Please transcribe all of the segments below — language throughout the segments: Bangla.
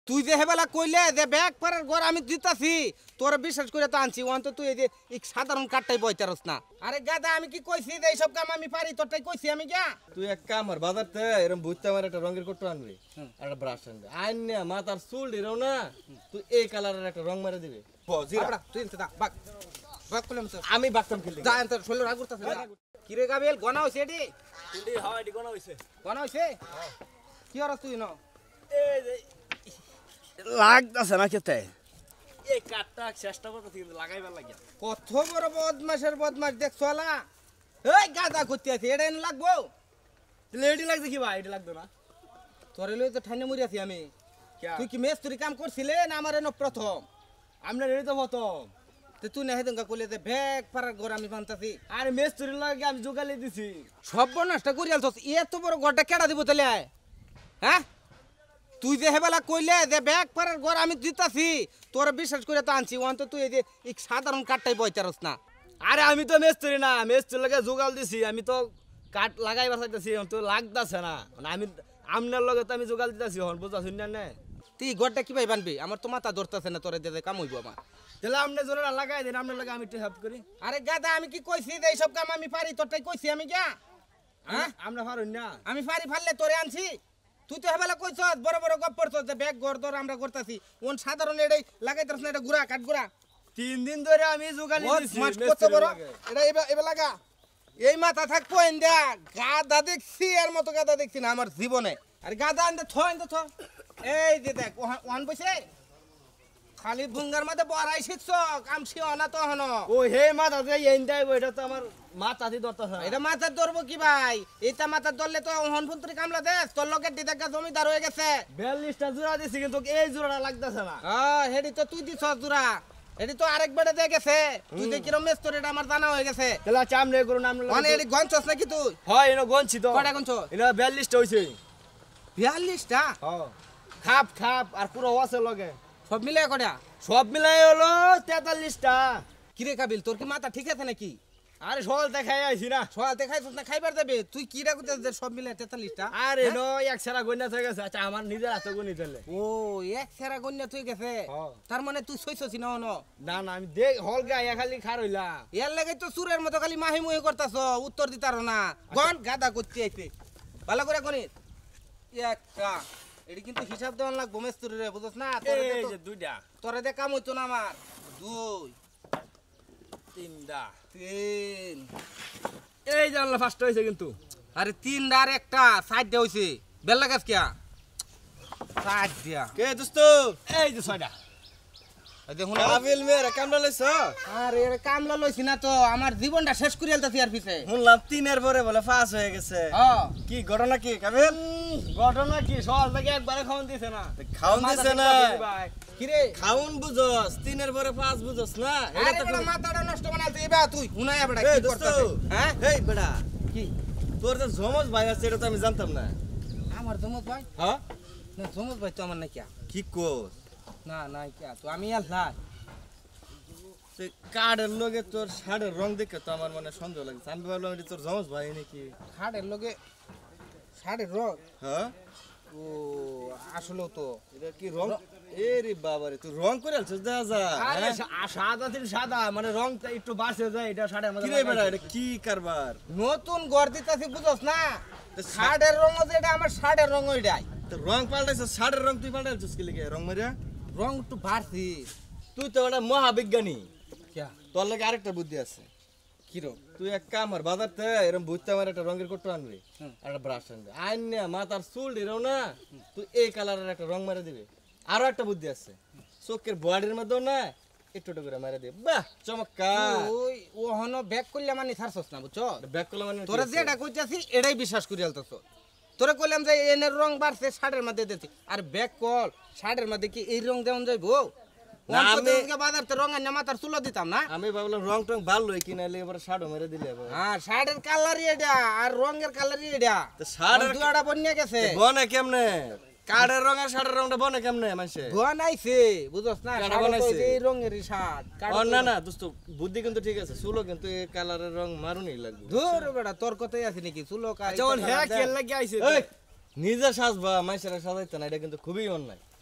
তুই যে হেবেলা কইলে যে ব্যাগ পারার ঘর আমি দিতাছি তোর বিশ্বাস করে তো আনছি ওন তো তুই এই যে সাধারণ কাটটাই বইতারস না। আরে গাদা আমি কি কইছি যে এইসব কাম আমি পারি তোরটাই কইছি আমি গিয়া। তুই এক কাম আর বাজার থেকে এরকম বুঝতে আমার একটা রঙের কোট আনবি আর একটা ব্রাশ আনবি আইন না মাথার চুল দিরও না তুই এই কালারের একটা রং মারে দিবি তুই এনতে দা বাগ বাগ কইলাম তো আমি বাকতাম খেলি যা এনতে শৈল রাগ করতাছ কি রে গাবেল গনা হইছে এডি এডি হ্যাঁ এডি কোন হইছে গনা হইছে কি আর তুই ন এই যে লাগতাছে না কেতে এই কাটটা চেষ্টা করতেছি কিন্তু লাগাইবার লাগিয়া কত বড় বদমাশের বদমাশ দেখছ আলা এই গাদা করতে আছে এটা এনে লাগবো তাহলে এডি লাগছে কি ভাই এডি লাগতো না তোরে লই তো ঠাইনে মরি আছি আমি তুই কি মেস্তুরি কাম করছিলে না আমার এনে প্রথম আমরা এডি তো প্রথম তে তুই না হেদঙ্গা কইলে যে ব্যাগ পারার ঘর আমি বানতাছি আরে মেস্তুরি লাগে আমি জোগালি দিছি সব নষ্ট করি আলছস এত বড় ঘরটা কেডা দিব তাহলে হ্যাঁ তুই যে হেবেলা কইলে যে ব্যাগ পারার ঘর আমি দিতাছি তোর বিশ্বাস করে তো আনছি ওন তো তুই এই যে সাধারণ কাটটাই বইতারস না। আরে আমি তো মেস্তুরি না মেস্তুরি লাগে জোগাল দিছি আমি তো কাট লাগাইবার চাইতাছি তো লাগতাছে না মানে আমি আমনের লগে তো আমি জোগাল দিতাছি হন বুঝাছুন না না তুই ঘরটা কি ভাই বানবি আমার তো মাথা ধরতাছে না তোরে দিয়ে কাম হইব আমার। তাহলে আমনে জোরে লাগাই দেন আমনের লগে আমি একটু হেল্প করি। আরে গাদা আমি কি কইছি যে এইসব কাম আমি পারি তোরটাই কইছি আমি গিয়া হ্যাঁ আমরা পারুন না আমি পারি ফাললে তোরে আনছি তুই তো হেবেলা কইছস বড় বড় গপ পড়ছস যে ব্যাগ ঘর ধর আমরা করতাছি ওন সাধারণ এটাই লাগাইতারস না এটা গুড়া কাট গুড়া 3 দিন ধরে আমি জোগালি দিছি মাছ কত বড় এটা এবে লাগা এই মাথা থাকবো এন্দা গাদা দেখছি এর মতো গাদা দেখছি না আমার জীবনে। আর গাদা আনতে থ এই যে দেখ ওহান বসে খালি ভুঙ্গার মধ্যে বড়াই শিখছ কাম শিও না তো হন ও হে মাথা যে এন্ডাই এটা তো আমার মাথা দি ধরতাছে এটা মাথার ধরবো কি ভাই এইটা মাথার ধরলে তো ওহন ফুন্তরি কামলা দেশ তোর লোকে দিদাকা জমিদার হয়ে গেছে 42টা জোড়া দিছি কিন্তু এই জোড়াটা লাগতাছে না হেডি তো তুই দিছ জোড়া এডি তো আরেক বেড়ে দিয়ে গেছে তুই যে কিরম মেস্তর এটা আমার জানা হয়ে গেছে তাহলে চামড়ে করু নাম মানে এডি গঞ্চস নাকি তুই হয় এনো গনছি তো কটা গঞ্চ এটা 42টা হইছে 42টা হ্যাঁ খাপ খাপ আর পুরো ওয়াসে লগে সব মিলে কটা সব মিলাই হলো 43টা কিরে কাবিল তোর কি মাথা ঠিক আছে নাকি আরে সকাল দেখাই আইছি না সকাল দেখাইছিস না খাইবার যাবে তুই কি রা করতে সব মিলে 43টা আরে নো এক সারা গন্যা থেকে গেছে আচ্ছা আমার নিজের হাতে গনি দিলে ও এক সেরা গন্যা তুই গেছে হ্যাঁ। তার মানে তুই সইছস না হন না না আমি দেখ হল গায়া খালি খার হইলা এর লাগে তো সুরের মতো খালি মাহি মুহি করতাছ উত্তর দিতার না গন গাদা করতে আইতে ভালো করে গণিত একটা এডি কিন্তু হিসাব দেওয়ান লাগবো মেস্তুরি রে বুঝছ না এই যে দুইটা তোরে দে কাম হইতো না আমার 2 তিনটা 3 এই যে আল্লাহ ফার্স্ট হইছে কিন্তু আরে 3 আর একটা সাইড দে হইছে বেল লাগাস কিয়া সাইড দিয়া কে দোস্ত এই যে ছয়টা এই দেখুন কাবিল মেরে কামলা লইছ আরে এর কামলা লইছি না তো আমার জীবনটা শেষ করে আলতাছি আর পিছে শুনলাম 3 এর পরে বলে পাস হয়ে গেছে হ্যাঁ কি ঘটনা কি কাবিল ঘটনা কি সকাল থেকে একবারে খাওয়ান দিছে না খাউন দিছে না ভাই কি রে খাউন বুঝছস 3 এর পরে পাস বুঝছস না আরে এটা তো বড় মাথাটা নষ্ট বানাইতে এবা তুই হুনাই বড় এই কি দোস্ত করতাছ হ্যাঁ এই বেটা কি তোর যে জমজ ভাই আছে এটা তো আমি জানতাম না আমার জমজ ভাই হ্যাঁ না জমজ ভাই তো আমার নাই কিয়া কি কোস না নাই কিয়া তো আমি আল্লাহ সে কার্ডের লগে তোর শাড়ির রং দেখে তো আমার মানে সন্দেহ লাগছে আমি ভাবলাম এটা তোর জমজ ভাই নাকি খাড়ের লগে শাড়ির রং হ্যাঁ ও আসলেও তো এটা কি রং এ রে বাবা রে তুই রং করে আলছিস দেখা যা আরে সাদা তিন সাদা মানে রংটা একটু বাড়ছে যায় এটা সাড়ে কি রে বেটা এটা কি কারবার নতুন ঘর দিতাছি বুঝছ না শাড়ের রং যে এটা আমার শাড়ের রং ওইটাই তো রং পাল্টাইছিস শাড়ির রং তুই পাল্টাইছিস কি লিখে রং মারিয়া রং একটু বাড়ছি তুই তো একটা মহাবিজ্ঞানী কিয়া তোর লাগে আরেকটা বুদ্ধি আছে কি রং তুই এক কাম আর বাজার থেকে এরকম বুঝতে আমার একটা রঙের কোট আনবি আর একটা ব্রাশ আনবি আইন না মাথার চুল দিরও না তুই এই কালারের একটা রং মারে দিবি আরো একটা বুদ্ধি আছে চোখের বডির মধ্যেও না একটু একটু করে মারে দিবি বাহ চমৎকার ওই ও হনো ব্যাক করলে মানে ছাড়ছস না বুঝছো ব্যাক করলে মানে তোরা যেটা কইতাছি এটাই বিশ্বাস করি আলতাছ তোরা কইলাম যে এনের রং বাড়ছে শাড়ির মধ্যে দিতেছি আর ব্যাক কল শাড়ির মধ্যে কি এই রং দেওয়া যাইবো বাজারতে রং আনি মাথার চুলো দিতাম না আমি ভাবলাম রং টং ভালো কিনা এবার শাড়ো মেরে দিলে হ্যাঁ শাড়ির কালারই এটা আর রঙের কালারই এটা তো শাড়ির দুয়াটা বন্যা গেছে বনে কেমনে কার্ডের রং আর শাড়ির রংটা বনে কেমনে মানুষে বানাইছে বুঝছ না কাটা শাড়ি তো বানাইছে? এই রঙেরই শার্ট না না দোস্ত বুদ্ধি কিন্তু ঠিক আছে চুলো কিন্তু এই কালারের রং মারুনি লাগবে ধুর বেটা তোর কথাই আছে নাকি চুলো যেমন হ্যাঁ কেল লাগে আইছে এই, নিজে সাজবা মাইসেরা সাজাইতে না এটা কিন্তু খুবই অন্যায়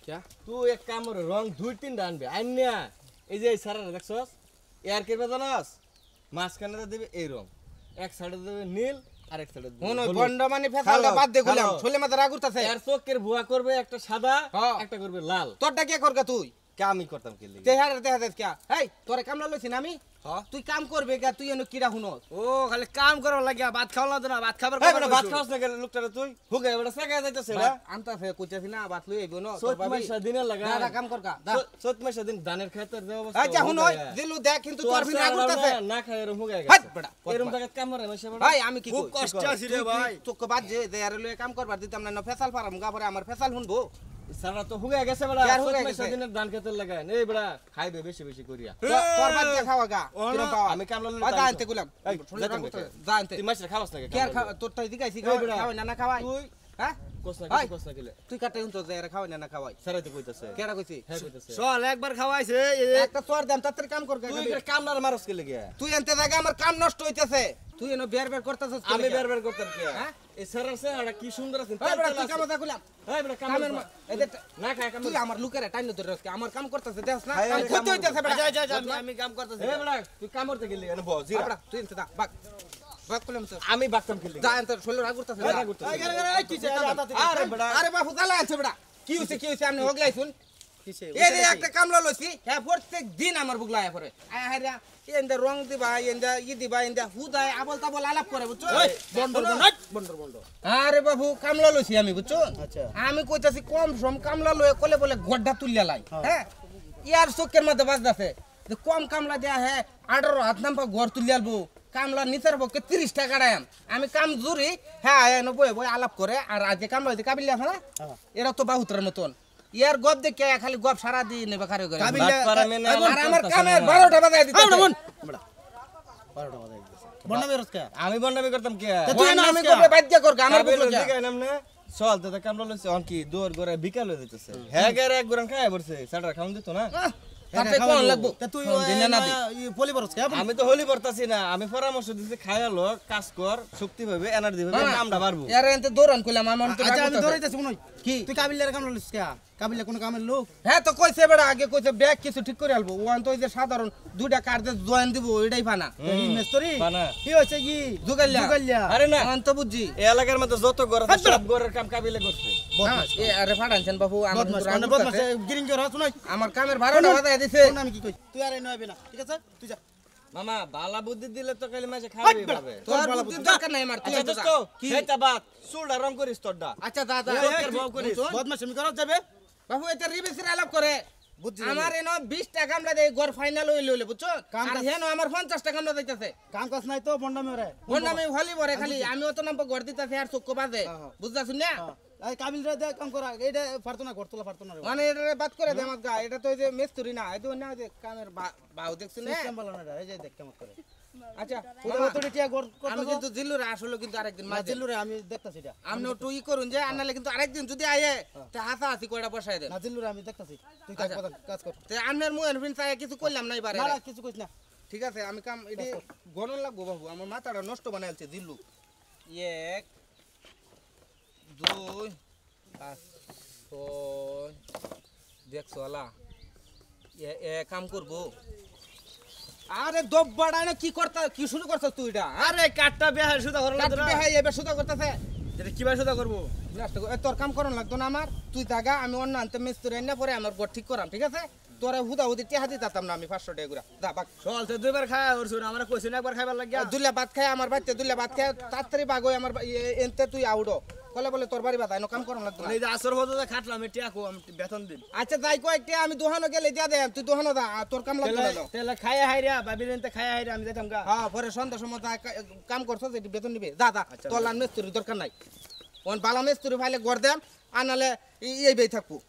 কে তুই এক কাম করে রং 2-3টা আনবে আইনা এই যে এই সারাটা দেখছস এর কে বেজানাস মাঝখানে দেবে এই রং এক সাইডে দেবে নীল আর এক সাইডে দেবে হুন হলুদ। বন্ড মানে ফেসালটা বাদ দে গুলাম খালো। ছোলে মাথা রাগ উঠতাছে এর চোখের ভুয়া করবে একটা সাদা হ্যাঁ। একটা করবে লাল তোরটা কে করগা তুই কে আমি করতাম কি লাগি চেহারা দেখা যাচ্ছে কে এই তোরে কামলা লইছি না আমি হ্যাঁ। তুই কাম করবে গা তুই এনে কিরা হুনস ও খালি কাম করার লাগিয়া ভাত খাওয়া লাগতো না ভাত খাবার এই বেটা ভাত খাওয়াস না কেন লোকটারে তুই হুগে বেটা সাকা যাইতাছে রে আনতাছে কইতাছি না বাত লই আইবো না তোর সোত ভাবি মাসা দিনে লাগা দাদা কাম করগা দা সোত মাসা দিন ধানের খেতের দেওয়া অবস্থা আচ্ছা হুন ওই দিলু দেখ কিন্তু তোর ফিন রাগ উঠতাছে না খায় এরম হুগে হাট গেছে বেটা এরম জায়গা কাম করে মাসা বেটা ভাই আমি কি খুব কই? কষ্ট আছে রে ভাই তোকে বাদ যে দেয়ারে লয়ে কাম করবার দিতাম না ফেসাল পারাম গা পরে আমার ফেসাল হুনবো সারা তো হুগে গেছে বেটা কার সোত হুগে মাসা গেছে? দিনের ধান খেতের লাগায় এই বেটা খাইবে বেশি বেশি করিয়া তোর বাদ যে খাওয়া গা ও না, কিরম পাওয়া আমি কামলা লইলে যা তাই আনতে গুলাম এই, শুনলে যাইতাম রাগ বেটা। উঠতাছে। যা আনতে তুই মাসে খাওয়াস না কে আর কেন খাওয়া তোর তো দিগাইছি এই বেটা, খাওয়াই না খাওয়াই তুই হ্যাঁ কোস না ভাই। কিছু কোস না গেলে তুই কাটে হুনতো যে খাওয়াই না খাওয়াই সারাই তো কইতাছে কেডা কইছি হ্যাঁ কইতাছে চল একবার খাওয়াইছে একটা তোর দাম তাড়াতাড়ি কাম কর গা তুই এটা কামলার মারস কে লাগি তুই এনতে জায়গা আমার কাম নষ্ট হইতেছে তুই এনে বের বের করতেছিস আমি বের বের করতাম কি হ্যাঁ? এই সারার সে আড়া কি সুন্দর আছে এই বেটা তুই কাম দাকুলাম এই বেটা কাম কামের এদের না খায় কাম তুই আমার লুকের টাইম ধরে রাখছিস আমার কাম করতেছে দেখ না হাই, হাই, কাম করতে কাম হইতেছে বেটা যা যা যা আমি কাম করতেছি এই বেটা তুই কাম করতে গেলি এনে বস জিরা বেটা তুই এনতে দা বাক বাক কইলাম তো আমি বাকতাম খেলি যা এনতে শরীর রাগ করতেছে রাগ করতেছে। এই কি আরে বেটা আরে বাপু গালা আছে বেটা কি হইছে আমি হগলাই শুন কিসে এই যে একটা কামলা লইছি হ্যাঁ প্রত্যেক দিন আমার বুগলায় পড়ে আয় হারিয়া এন্দা রং দিবা এন্দা দিবা এন্দা হুদায় আবল তাবল আলাপ করে বুঝছো বন্ডর আরে বাবু কামলা লইছি আমি বুঝছো আচ্ছা। আমি কইতাছি কম সম কামলা লয়ে কলে বলে গড্ডা তুলিয়া লাই হ্যাঁ ইয়ার চোখের মধ্যে বাজদাছে যে কম কামলা দেয়া হ্যাঁ 18 হাত নাম্পা ঘর তুলিয়ালবো কামলা নিচের পক্ষে 30 টাকা ডায়াম আমি কাম জুরি হ্যাঁ এনে বয়ে বয়ে আলাপ করে আর আজ যে কামলা হইতে কাবিল আছে না এরা তো বাহুতরের মতন ইয়ার গপ দেখে খালি গপ সারা দিন নেবে খারে করে বাদ পারা মেনে আর আমার কামে 12টা বাজায় দিতে আমি বন্ডামি করতাম কি আমি কবে বাধ্য কর আমার বুঝলো কারবে দিকে নামনে চল তো কামলা লইছে অন কি দৌড় করে বিকাল হয়ে দিতেছে হ্যাঁ গেরে এক গুরান খায় পড়ছে সাটার খাউন দিত না তাতে কোন লাগবো তুই দিনে না দি আমি তো হলি পড়তাছি না আমি পরামর্শ দিছি খায়ালো কাজ কর শক্তি পাবে এনার্জি পাবে কামটা পারবো এর এনতে দৌড়ান কইলাম আমার তো আচ্ছা আমি রাগ ধরাইতেছি মনে কি তুই কাবিলের কাম লইছিস কে কাবিলে কোন কামের লোক হ্যাঁ তো কইছে বেড়া আগে কইছে ব্যাগ কিছু ঠিক করে আলবো ওয়ান তো ওই যে সাধারণ দুইটা কার্ড যে জয়েন দিব এটাই ফানা মিস্ত্রি বানা। কি হইছে কি জুগাইলা আরে না ওয়ান তো বুঝছি এই এলাকার মধ্যে যত ঘর আছে সব ঘরের কাম কাবিলে করছে বদমাশ এ আরে ফাড়ানছেন বাবু আমার বদমাশ কিন্তু রাগ মানে বদমাশ উঠতাছে। গিরিং জোর হাত নাই আমার কামের 12টা বাজায় দিছে কোন আমি কি কই তুই আর নইবে না ঠিক আছে তুই যা মামা বালা বুদ্ধি দিলে তো কালি মাঝে খাবে পাবে তোর বুদ্ধির দরকার নাই আমার তুই আচ্ছা এনতে যা। দোস্ত কি হেটা বাত সুলডা রং করিস তোরডা আচ্ছা দাদা চোখের ভাও করিস। বদমাশ আমি করা যাবে বাবু এটা রিবেসের আলাপ করে বুঝছি আমার এনো 20 টাকা আমরা দেই গড় ফাইনাল হইলে বুঝছো কাম আর কাজ- হেন আমার 50 টাকা আমরা দিতেছে কাম কাজ নাই তো বন্ডামি রে কোন আমি হলি বরে খালি আমি অত নাম্বার গড় দিতেছি আর চক্কো বাজে হ্যাঁ। বুঝতাছ না এই কাবিল রে দে কাম করা এইটা পারতো না করতলা পারতো না রে মানে এটা বাদ করে দে আমার গা এটা তো ওই যে মেস্তুরি না এই তো না ওই যে কামের বাউ দেখছ না সিস্টেম বলা না এই যে দেখ কেমন করে আচ্ছা ওটা মামা, তো টিয়া গর আমি কিন্তু জিল্লুরে আসলে কিন্তু আরেকদিন মাঝে নাজিলু রে আমি দেখতাছি এটা আপনি একটু ই করুন যে আনলে কিন্তু আরেকদিন যদি আয়ে তে হাসা হাসি কয়টা বসাই দেন নাজিলু রে আমি দেখতাছি তুই কাজ আচ্ছা। কাজ কর তে আপনার মুয়ের ফিন চাই কিছু করলাম নাই বারে না না কিছু কইছ না ঠিক আছে আমি কাম এটি গণন লাগবো বাবু আমার মাথাটা নষ্ট বানাইছে জিল্লু 1 2 5 6 দেখছো আলা এ কাম করবো আরে দব্বাড়া না কি করতা কি শুরু করছস তুই এটা আরে কাটটা বেহা সুদা করলা তোরা কাটবে হাই এবে সুদা করতেছে এটা কিবা সুদা করব তোর কাম করন লাগতো না আমার তুই জায়গা আমি অন্য আনতে মিস্ত্রি এনে পরে আমার ঘর ঠিক করাম ঠিক আছে তোরা হুদা হুদি টেহা দিতাম না আমি 500 টাকা করে যা বাক চল তো দুইবার খায় ওর শুন আমরা কইছি না একবার খাইবার লাগিয়া দুলে ভাত খায় আমার বাড়িতে দুলে ভাত খায় তাড়াতাড়ি বাগ হই আমার এনতে তুই আউডো কলে বলে তোর বাড়ি বাদ আইনো কাম করন লাগতো না এই যে আসর হতো খাটলাম টিয়া কো আমি বেতন দিন আচ্ছা যাই কয়েকটা আমি দোহানো গেলে দিয়া দে তুই দোহানো দা তোর কাম লাগতো না তেলে খায় হাইরা বাবির এনতে খায় হাইরা আমি যেতাম গা হ্যাঁ পরে সন্ধ্যা সময় কাম করছস এটি বেতন নিবে যা যা তোর লান মিস্ত্রি দরকার নাই ওন বালা মিস্ত্রি ফাইলে গড় দেম আনালে এই বেই থাকবো